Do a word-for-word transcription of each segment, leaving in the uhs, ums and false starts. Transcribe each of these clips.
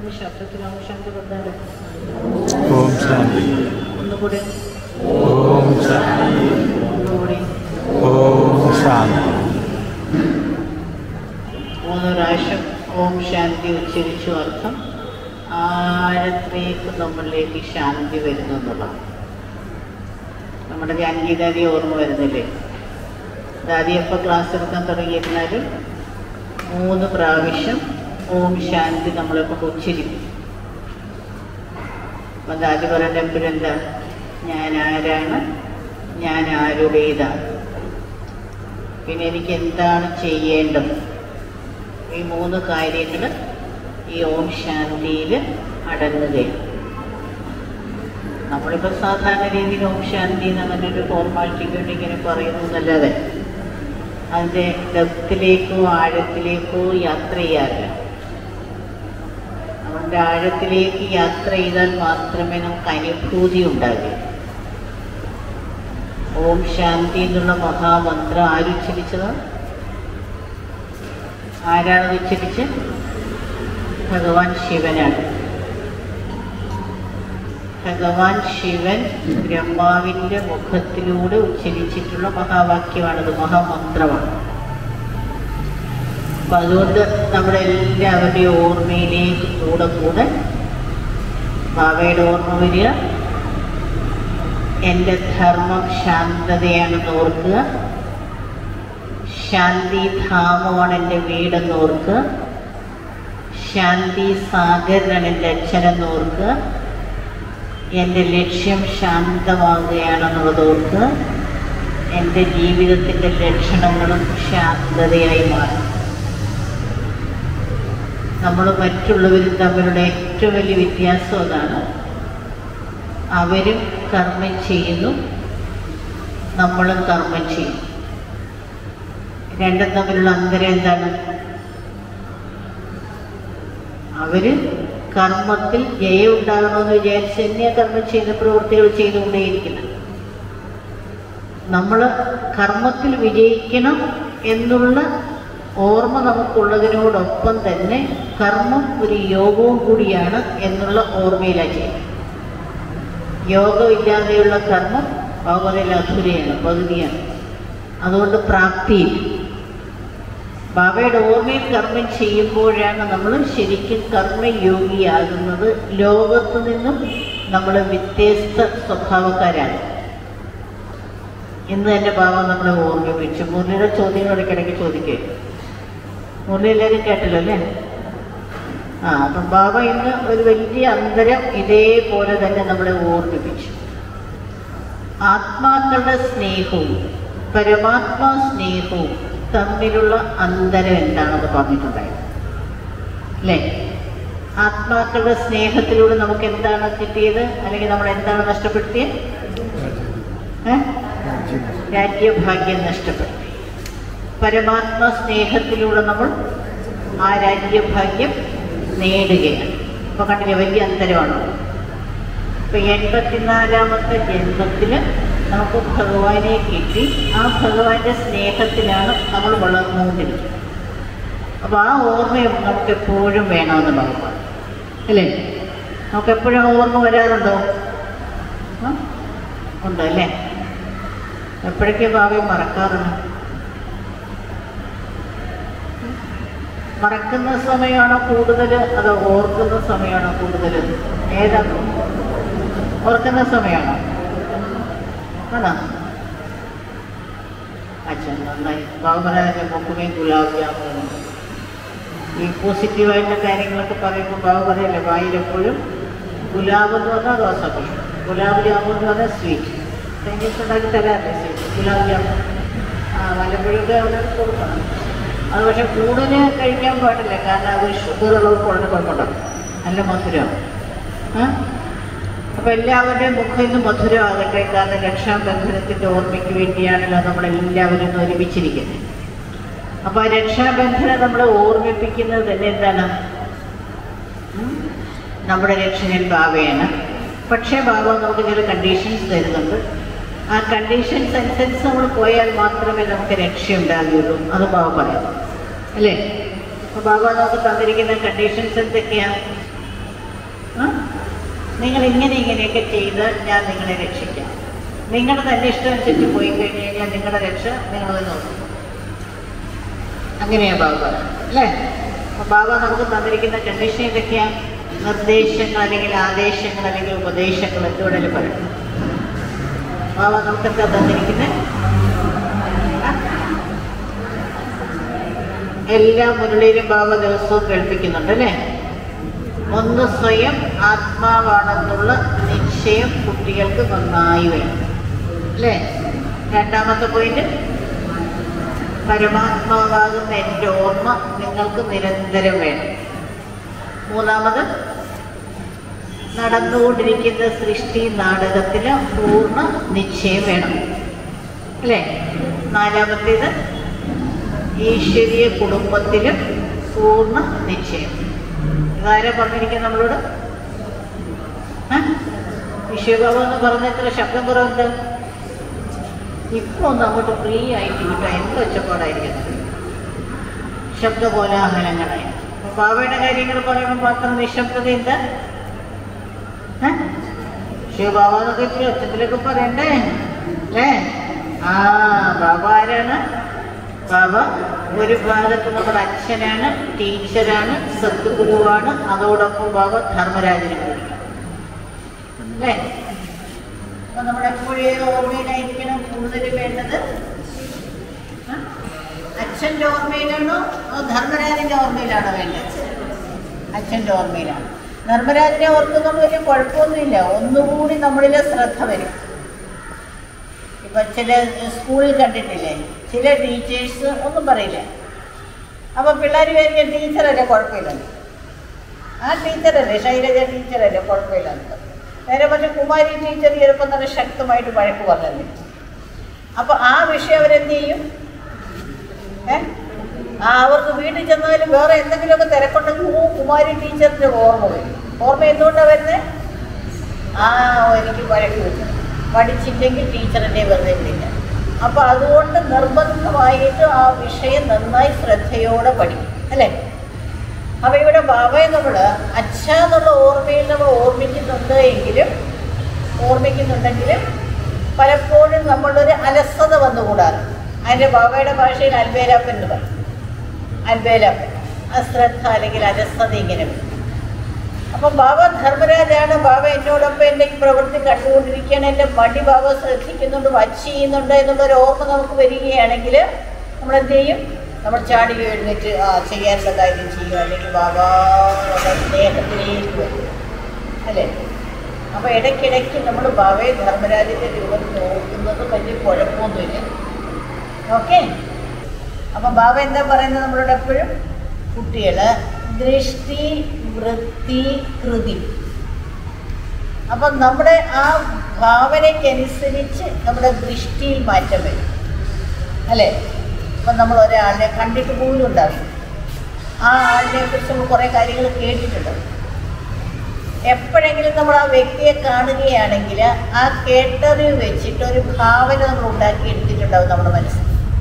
ശബ്ദത്തിൽ ഓം ശാന്തി പറഞ്ഞാൽ ഓം ശാന്തി. ഒന്നുകൂടി ഓം ശാന്തി. ഒന്നുകൂടി ഓം ശാന്തി. മൂന്ന് പ്രാവശ്യം ഓം ശാന്തി ഉച്ചരിച്ചു. അർത്ഥം ആഴത്തിലേക്ക് നമ്മളിലേക്ക് ശാന്തി വരുന്നു എന്നുള്ളതാണ്. നമ്മുടെ ജാനകീദാദി ഓർമ്മ വരുന്നില്ലേ? ദാദി എപ്പോൾ ക്ലാസ് എടുക്കാൻ തുടങ്ങിയിരുന്നാലും മൂന്ന് പ്രാവശ്യം ഓം ശാന്തി നമ്മളെ കൊണ്ട് ഉച്ചരിക്കും. അപ്പം ദാദി പറയുന്ന എപ്പോഴും എന്താ, ഞാൻ ആരാണ്, ഞാൻ ആരുടേതാണ്, പിന്നെ എനിക്ക് എന്താണ് ചെയ്യേണ്ടത്, ഈ മൂന്ന് കാര്യങ്ങൾ ഈ ഓം ശാന്തിയിൽ അടങ്ങുകയാണ്. നമ്മളിപ്പോൾ സാധാരണ രീതിയിൽ ഓം ശാന്തി എന്ന് അങ്ങനെ ഒരു ഫോർമാലിറ്റിക്ക് വേണ്ടി ഇങ്ങനെ പറയുന്നു എന്നല്ലാതെ അതിൻ്റെ ഡെപ്തിലേക്കോ ആഴത്തിലേക്കോ യാത്ര ചെയ്യാറില്ല. നമ്മുടെ ആഴത്തിലേക്ക് യാത്ര ചെയ്താൽ മാത്രമേ നമുക്ക് അനുഭൂതി ഉണ്ടാകൂ. ഓം ശാന്തി എന്നുള്ള മഹാമന്ത്രം ആരുച്ചരിച്ചത്? ആരാണ് ഉച്ചരിച്ച്? ഭഗവാൻ ശിവനാണ്. ഭഗവാൻ ശിവൻ ബ്രഹ്മാവിൻ്റെ മുഖത്തിലൂടെ ഉച്ചരിച്ചിട്ടുള്ള മഹാവാക്യമാണത്, മഹാമന്ത്രമാണ്. അപ്പം അതുകൊണ്ട് നമ്മുടെ എല്ലാവരുടെയും ഓർമ്മയിലേക്ക് കൂടെ കൂടെ ബാബയുടെ ഓർമ്മ വരിക. എൻ്റെ ധർമ്മം ശാന്തതയാണെന്ന് ഓർക്കുക, ശാന്തിധാമമാണ് എൻ്റെ വീടെന്ന് ഓർക്കുക, ശാന്തി സാഗരനാണ് എൻ്റെ അച്ഛനെന്ന് ഓർക്കുക, എൻ്റെ ലക്ഷ്യം ശാന്തമാകുകയാണെന്നുള്ളത് ഓർക്കുക. എൻ്റെ ജീവിതത്തിൻ്റെ ലക്ഷണങ്ങളും ശാന്തതയായി മാറും. നമ്മൾ മറ്റുള്ളവരും തമ്മിലുള്ള ഏറ്റവും വലിയ വ്യത്യാസം അതാണ്. അവരും കർമ്മം ചെയ്യുന്നു, നമ്മളും കർമ്മം ചെയ്യും. രണ്ടും തമ്മിലുള്ള അന്തരം എന്താണ്? അവര് കർമ്മത്തിൽ ജയം ഉണ്ടാകണമെന്ന് വിചാരിച്ച് തന്നെയാ കർമ്മം ചെയ്യുന്ന പ്രവൃത്തികൾ ചെയ്തുകൊണ്ടേയിരിക്കുന്നത്. നമ്മൾ കർമ്മത്തിൽ വിജയിക്കണം എന്നുള്ള ഓർമ്മ നമുക്കുള്ളതിനോടൊപ്പം തന്നെ കർമ്മം ഒരു യോഗവും കൂടിയാണ് എന്നുള്ള ഓർമ്മയിലാണ് ചെയ്യുന്നത്. യോഗമില്ലാതെയുള്ള കർമ്മം വളരെ അധുരയാണ്, പകുതിയാണ്. അതുകൊണ്ട് പ്രാപ്തിയില്ല. ബാബയുടെ ഓർമ്മയിൽ കർമ്മം ചെയ്യുമ്പോഴാണ് നമ്മൾ ശരിക്കും കർമ്മയോഗിയാകുന്നത്. ലോകത്തു നിന്നും നമ്മൾ വ്യത്യസ്ത സ്വഭാവക്കാരാണ്. ഇന്ന് തന്നെ ബാബ നമ്മളെ ഓർമ്മിപ്പിച്ചു. മുരളിയുടെ ചോദ്യങ്ങൾ ഇടയ്ക്കിടയ്ക്ക് ചോദിക്കുക. മുരളി എല്ലാവരും കേട്ടല്ലോ അല്ലേ? ആ അപ്പം ബാബ ഇന്ന് ഒരു വലിയ അന്തരം ഇതേപോലെ തന്നെ നമ്മളെ ഓർമ്മിപ്പിച്ചു. ആത്മാക്കളുടെ സ്നേഹവും പരമാത്മാ സ്നേഹവും തമ്മിലുള്ള അന്തരം എന്താണെന്ന് പറഞ്ഞിട്ടുണ്ടായിരുന്നു അല്ലേ? ആത്മാക്കളുടെ സ്നേഹത്തിലൂടെ നമുക്ക് എന്താണ് കിട്ടിയത്, അല്ലെങ്കിൽ നമ്മൾ എന്താണ് നഷ്ടപ്പെടുത്തിയത്? രാജ്യഭാഗ്യം നഷ്ടപ്പെടുത്തി. പരമാത്മാ സ്നേഹത്തിലൂടെ നമ്മൾ ആ രാജ്യഭാഗ്യം നേടുകയാണ്. അപ്പൊ കണ്ടില്ലേ, വലിയ അന്തരമാണ്. ഇപ്പൊ എൺപത്തിനാലാമത്തെ ജന്മത്തില് നമുക്ക് ഭഗവാനെ കിട്ടി. ആ ഭഗവാന്റെ സ്നേഹത്തിലാണ് നമ്മൾ വളർന്നുകൊണ്ടിരിക്കുന്നത്. അപ്പോൾ ആ ഓർമ്മയും നമുക്ക് എപ്പോഴും വേണമെന്ന് ഭഗവാൻ അല്ലേ? നമുക്ക് എപ്പോഴും ഓർമ്മ വരാറുണ്ടോ? ഉണ്ടോ അല്ലേ? എപ്പോഴൊക്കെ ഭാവി മറക്കാറുണ്ട്? മറക്കുന്ന സമയമാണോ കൂടുതൽ, അതോ ഓർക്കുന്ന സമയമാണോ കൂടുതൽ? ഏതാണ്? ഓർക്കുന്ന സമയമാണോ? ആണോ? അച്ഛൻ നന്നായി. ബാബുരാജ മുക്കുമേ ഗുലാബ് ജാമുൻ. ഈ പോസിറ്റീവായിട്ടുള്ള കാര്യങ്ങളൊക്കെ പറയുമ്പോൾ ബാബു പറയല്ലേ, വായിലെപ്പോഴും ഗുലാബ് എന്ന് പറഞ്ഞാൽ റോസാപ്പൂ, ഗുലാബ് ജാമുൻ എന്ന് പറഞ്ഞാൽ സ്വീറ്റ്. ചൈനീസ് ഉണ്ടാക്കി തരാറില്ലേ സ്വീറ്റ്, ഗുലാബ് ജാമുൻ. ആ വല്ലപ്പോഴൊക്കെ അവിടെ കൊടുക്കണം. അത് പക്ഷെ കൂടുതൽ കഴിക്കാൻ പാടില്ല, കാരണം അത് ഷുഗർ ഉള്ളവർക്ക് വളരെ കുഴപ്പമുണ്ടാകും, നല്ല മധുരമാണ്. ആ അപ്പം എല്ലാവരുടെയും മുഖം ഇന്ന് മധുരമാകട്ടെ. കാരണം രക്ഷാബന്ധനത്തിൻ്റെ ഓർമ്മയ്ക്ക് വേണ്ടിയാണല്ലോ നമ്മളെല്ലാവരും ഇന്ന് ഒരുമിച്ചിരിക്കുന്നത്. അപ്പോൾ ആ രക്ഷാബന്ധനം നമ്മളെ ഓർമ്മിപ്പിക്കുന്നത് തന്നെ എന്താണ്? നമ്മുടെ രക്ഷകൻ ബാബയാണ്. പക്ഷേ ബാബ നമുക്ക് ചില കണ്ടീഷൻസ് തരുന്നുണ്ട്. ആ കണ്ടീഷൻസ് അനുസരിച്ച് നമ്മൾ പോയാൽ മാത്രമേ നമുക്ക് രക്ഷയുണ്ടാകുകയുള്ളൂ. അത് ബാബ പറയാം അല്ലേ? അപ്പോൾ ബാബ നമുക്ക് തന്നിരിക്കുന്ന കണ്ടീഷൻസ് എന്തൊക്കെയാണ്? നിങ്ങൾ ഇങ്ങനെ ഇങ്ങനെയൊക്കെ ചെയ്ത് ഞാൻ നിങ്ങളെ രക്ഷിക്കാം. നിങ്ങളുടെ തന്നെ ഇഷ്ടം അനുസരിച്ച് പോയി കഴിഞ്ഞ് കഴിഞ്ഞാൽ നിങ്ങളുടെ രക്ഷ നിങ്ങളത് നോക്കും. അങ്ങനെയാണ് ബാബ അല്ലേ? അപ്പോൾ ബാബ നമുക്ക് തന്നിരിക്കുന്ന കണ്ടീഷൻ ഇതൊക്കെയാണ്. നിർദ്ദേശങ്ങൾ അല്ലെങ്കിൽ ആദേശങ്ങൾ അല്ലെങ്കിൽ ഉപദേശങ്ങൾ എന്തുവേണേലും പറയണം. ബാബ നമുക്കെന്താ തന്നിരിക്കുന്നത്? എല്ലാ മുരളിയിലും ബാബ ദിവസവും കേൾപ്പിക്കുന്നുണ്ട് അല്ലേ? ഒന്ന്, സ്വയം ആത്മാവാണെന്നുള്ള നിശ്ചയം കുട്ടികൾക്ക് നന്നായി വേണം അല്ലേ? രണ്ടാമത്തെ പോയിന്റ്, പരമാത്മാവാകുന്ന എൻ്റെ ഓർമ്മ നിങ്ങൾക്ക് നിരന്തരം വേണം. മൂന്നാമത്, നടന്നുകൊണ്ടിരിക്കുന്ന സൃഷ്ടി നാടകത്തിന് പൂർണ്ണ നിശ്ചയം വേണം അല്ലേ? നാലാമത്തേത്, ഈശ്വരീയ കുടുംബത്തിലും പൂർണ്ണ നിശ്ചയം. ഇതാരാ പറഞ്ഞിരിക്കുന്നത് നമ്മളോട്? ഈശ്വരബാബു എന്ന് പറഞ്ഞ എത്ര ശബ്ദം കുറവുണ്ട്. ഇപ്പോൾ ഒന്ന് അങ്ങോട്ട് ഫ്രീ ആയിട്ട് കിട്ടാൻ എന്ത് ഒച്ചപ്പാടായിരിക്കുന്നത്, ശബ്ദ കോലാഹലങ്ങളായി. അപ്പൊ ബാബയുടെ കാര്യങ്ങൾ പറയുമ്പോൾ മാത്രം നിശബ്ദത എന്താ? ശിവബാബ എന്നൊക്കെ ഇത്തിരി ഒച്ചത്തിലൊക്കെ പറയണ്ടേ അല്ലേ? ആ ബാബ ആരാണ്? ബാബ ഒരു ഭാഗത്ത് നമ്മുടെ അച്ഛനാണ്, ടീച്ചറാണ്, സദ്ഗുരുവാണ്. അതോടൊപ്പം ബാബ ധർമ്മരാജനും കൂടിയാണ് അല്ലേ? അപ്പൊ നമ്മളെപ്പോഴേ ഓർമ്മയിലായിരിക്കണം കൂടുതൽ വേണ്ടത്. അച്ഛൻ്റെ ഓർമ്മയിലാണോ അതോ ധർമ്മരാജൻ്റെ ഓർമ്മയിലാണോ വേണ്ടത്? അച്ഛൻ്റെ ഓർമ്മയിലാണ്. ധർമ്മരാജനെ ഓർക്കുന്നത് വലിയ കുഴപ്പമൊന്നുമില്ല, ഒന്നുകൂടി നമ്മളിലെ ശ്രദ്ധ വരും. ഇപ്പൊ ചില സ്കൂളിൽ കണ്ടിട്ടില്ലേ, ചില ടീച്ചേഴ്സ് ഒന്നും പറയില്ല. അപ്പൊ പിള്ളേർ വിചാരിക്കുക ടീച്ചറല്ലേ കുഴപ്പമില്ലെന്ന്. ആ ടീച്ചറല്ലേ, ശൈലജ ടീച്ചറല്ലേ കുഴപ്പമില്ലെന്ന്. നേരെ പക്ഷെ കുമാരി ടീച്ചർ ചിലപ്പോൾ നല്ല ശക്തമായിട്ട് വഴക്ക് പറഞ്ഞല്ലേ. അപ്പൊ ആ വിഷയം അവരെന്ത് ചെയ്യും? ഏഹ് ആ അവർക്ക് വീട്ടിൽ ചെന്നാലും വേറെ എന്തെങ്കിലുമൊക്കെ തിരക്കുണ്ടെങ്കിൽ ഓ കുമാരി ടീച്ചറിന്റെ ഓർമ്മ വരും. ഓർമ്മ എന്തുകൊണ്ടാണ് വരുന്നത്? ആ എനിക്ക് വഴക്ക് വരും, പഠിച്ചില്ലെങ്കിൽ ടീച്ചറിൻ്റെ വെറുതെ വിടില്ല. അപ്പോൾ അതുകൊണ്ട് നിർബന്ധമായിട്ട് ആ വിഷയം നന്നായി ശ്രദ്ധയോടെ പഠിക്കും അല്ലേ? അപ്പോൾ ഇവിടെ ബാബയെ നമ്മൾ അച്ഛ എന്നുള്ള ഓർമ്മയിൽ നമ്മൾ ഓർമ്മിക്കുന്നുണ്ട് എങ്കിലും ഓർമ്മിക്കുന്നുണ്ടെങ്കിലും പലപ്പോഴും നമ്മളൊരു അലസത വന്നുകൂടാറ്. അതിൻ്റെ ബാബയുടെ ഭാഷയിൽ അൽബേലാപ്പൻ എന്ന് പറയും. അൽബേലാപ്പൻ, അശ്രദ്ധ അല്ലെങ്കിൽ അലസത ഇങ്ങനെ വരും. അപ്പം ബാബ ധർമ്മരാജാണ്. ബാബ എന്നോടൊപ്പം എൻ്റെ പ്രവൃത്തി കണ്ടുകൊണ്ടിരിക്കുകയാണ്, എൻ്റെ മടി ബാബ ശ്രദ്ധിക്കുന്നുണ്ട്, വച്ച് ചെയ്യുന്നുണ്ട് എന്നുള്ളൊരു ഓർമ്മ നമുക്ക് വരികയാണെങ്കിൽ നമ്മളെന്ത് ചെയ്യും? നമ്മൾ ചാടി എഴുന്നേറ്റ് ആ ചെയ്യാനുള്ള കാര്യം ചെയ്യുക, അല്ലെങ്കിൽ ബാബ സ്നേഹത്തിലേക്ക് വരും അല്ലേ? അപ്പോൾ ഇടയ്ക്കിടയ്ക്ക് നമ്മൾ ബാബയെ ധർമ്മരാജൻ്റെ രൂപം നോക്കുന്നത് വലിയ കുഴപ്പമൊന്നുമില്ല. ഓക്കെ. അപ്പം ബാബ എന്താ പറയുന്നത് നമ്മളോട് എപ്പോഴും? കുട്ടികൾ ദൃഷ്ടി, വൃത്തി, കൃതി. അപ്പം നമ്മുടെ ആ ഭാവനയ്ക്കനുസരിച്ച് നമ്മുടെ ദൃഷ്ടിയിൽ മാറ്റം വരും അല്ലേ? അപ്പം നമ്മൾ ഒരാളിനെ കണ്ടിട്ട് പോലും ഉണ്ടാവും, ആ ആളിനെ കുറിച്ച് നമ്മൾ കുറേ കാര്യങ്ങൾ കേട്ടിട്ടുണ്ടാവും. എപ്പോഴെങ്കിലും നമ്മൾ ആ വ്യക്തിയെ കാണുകയാണെങ്കിൽ ആ കേട്ടറിവ് വെച്ചിട്ട് ഒരു ഭാവന നമ്മൾ ഉണ്ടാക്കിയെടുത്തിട്ടുണ്ടാവും നമ്മുടെ മനസ്സിൽ.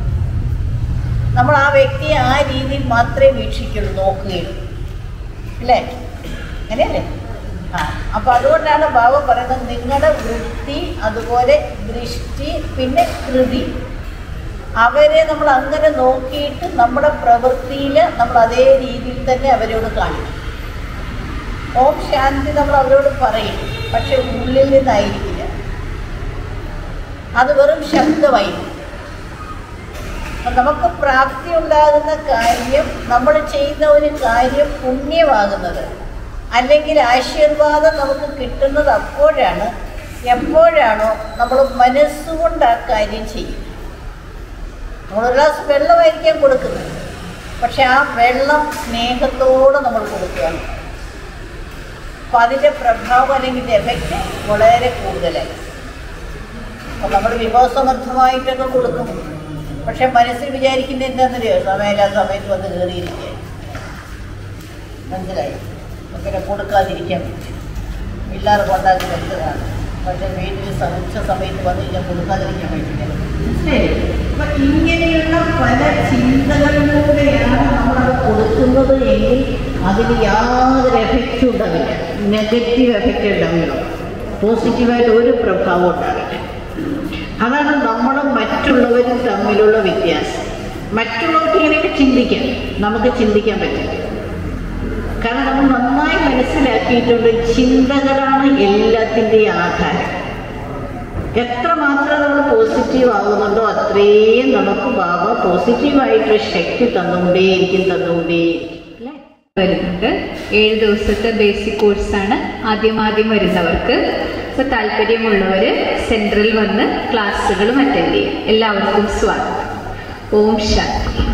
നമ്മൾ ആ വ്യക്തിയെ ആ രീതിയിൽ മാത്രമേ വീക്ഷിക്കുള്ളൂ, നോക്കുകയുള്ളൂ അല്ലേ? അങ്ങനെയല്ലേ? ആ അപ്പോൾ അതുകൊണ്ടാണ് ബാബ പറയുന്നത് നിങ്ങളുടെ വൃത്തി, അതുപോലെ ദൃഷ്ടി, പിന്നെ കൃതി, അവരെ നമ്മൾ അങ്ങനെ നോക്കിയിട്ട് നമ്മുടെ പ്രവൃത്തിയിൽ നമ്മൾ അതേ രീതിയിൽ തന്നെ അവരോട് കാണിക്കും. ഓം ശാന്തി നമ്മൾ അവരോട് പറയും, പക്ഷെ ഉള്ളിൽ നിന്നായിരിക്കില്ല, അത് വെറും ശബ്ദമായിരിക്കും. അപ്പം നമുക്ക് പ്രാപ്തി ഉണ്ടാകുന്ന കാര്യം, നമ്മൾ ചെയ്യുന്ന ഒരു കാര്യം പുണ്യമാകുന്നത് അല്ലെങ്കിൽ ആശീർവാദം നമുക്ക് കിട്ടുന്നത് അപ്പോഴാണ് എപ്പോഴാണോ നമ്മൾ മനസ്സുകൊണ്ട് ആ കാര്യം ചെയ്യും. നമ്മളൊരു ഗ്ലാസ് വെള്ളമായിരിക്കാം കൊടുക്കുന്നത്, പക്ഷെ ആ വെള്ളം സ്നേഹത്തോടെ നമ്മൾ കൊടുക്കുകയാണ്. അപ്പം അതിൻ്റെ പ്രഭാവം അല്ലെങ്കിൽ എഫക്റ്റ് വളരെ കൂടുതലായി. അപ്പം നമ്മൾ വിഭവസമർത്ഥമായിട്ടൊക്കെ കൊടുക്കും, പക്ഷെ മനസ്സിൽ വിചാരിക്കുന്നത് എന്താണെന്നറിയോ? സമയമില്ലാത്ത സമയത്ത് വന്ന് കയറിയിരിക്കുക. മനസ്സിലായി? അങ്ങനെ കൊടുക്കാതിരിക്കാൻ പറ്റും. പിള്ളേർക്ക് ഉണ്ടാക്കി വെച്ചതാണ്, പക്ഷെ വീട്ടിൽ സമിച്ച സമയത്ത് വന്ന് കഴിഞ്ഞാൽ കൊടുക്കാതിരിക്കാൻ പറ്റില്ല. മനസ്സിലായി? അപ്പം ഇങ്ങനെയുള്ള പല ചിന്തകളിലൂടെയാണ് നമ്മളത് കൊടുക്കുന്നത് എങ്കിൽ അതിന് യാതൊരു എഫക്റ്റും എഫക്റ്റും ഉണ്ടാവില്ല, നെഗറ്റീവ് എഫക്റ്റ് ഉണ്ടാവില്ല, പോസിറ്റീവായിട്ട് ഒരു പ്രഭാവം ഉണ്ടാവില്ല. അതാണ് നമ്മളും മറ്റുള്ളവരും തമ്മിലുള്ള വ്യത്യാസം. മറ്റുള്ളവർക്ക് ഇങ്ങനെയൊക്കെ ചിന്തിക്കാം, നമുക്ക് ചിന്തിക്കാൻ പറ്റില്ല. കാരണം നമ്മൾ നന്നായി മനസ്സിലാക്കിയിട്ടുണ്ട്, ചിന്തകളാണ് എല്ലാത്തിൻ്റെയും ആധാരം. എത്രമാത്രം നമ്മൾ പോസിറ്റീവ് ആകുന്നുണ്ടോ അത്രയും നമുക്ക് ബാബ പോസിറ്റീവായിട്ട് ശക്തി തന്നുകൊണ്ടേയിരിക്കും തന്നുകൊണ്ടേയിരിക്കും അല്ലേ. വരുന്നുണ്ട് ഏഴ് ദിവസത്തെ ബേസിക് കോഴ്സാണ് ആദ്യമാദ്യം വരുന്നവർക്ക്. അപ്പോൾ താല്പര്യമുള്ളവർ സെൻട്രൽ വന്ന് ക്ലാസ്സുകളും അറ്റൻഡ് ചെയ്യും. എല്ലാവർക്കും സ്വാഗതം. ഓം ശാന്തി.